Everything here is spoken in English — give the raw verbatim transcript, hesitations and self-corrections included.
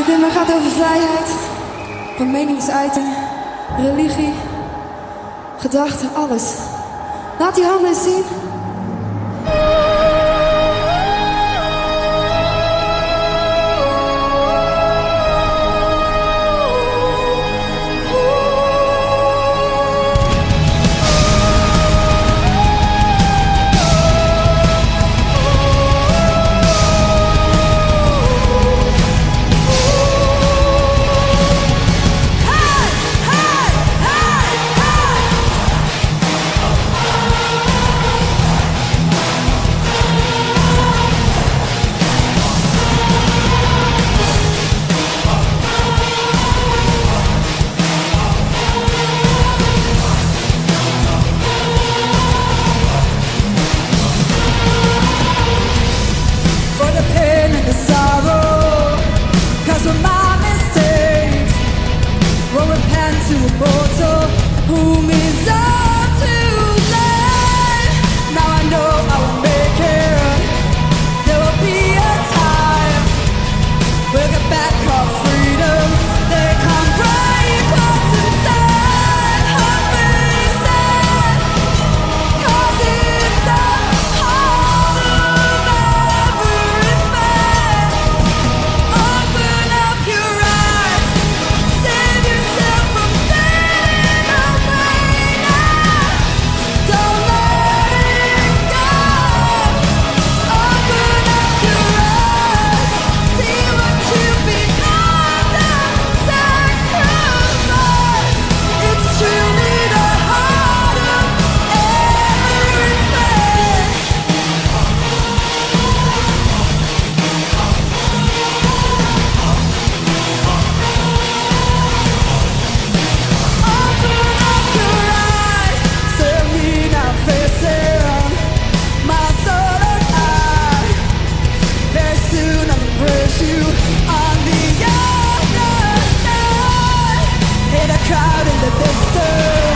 Dit nummer gaat over vrijheid, van meningsuiting, religie, gedachten, alles. Laat die handen eens zien. To a mortal whom is all too late. Now I know I will make it. There will be a time we'll get back our freedom. They come break us inside, hungry inside, 'cause it's the heart of every man. Open up your eyes, save yourself from you on the other side, in a crowd in the distance.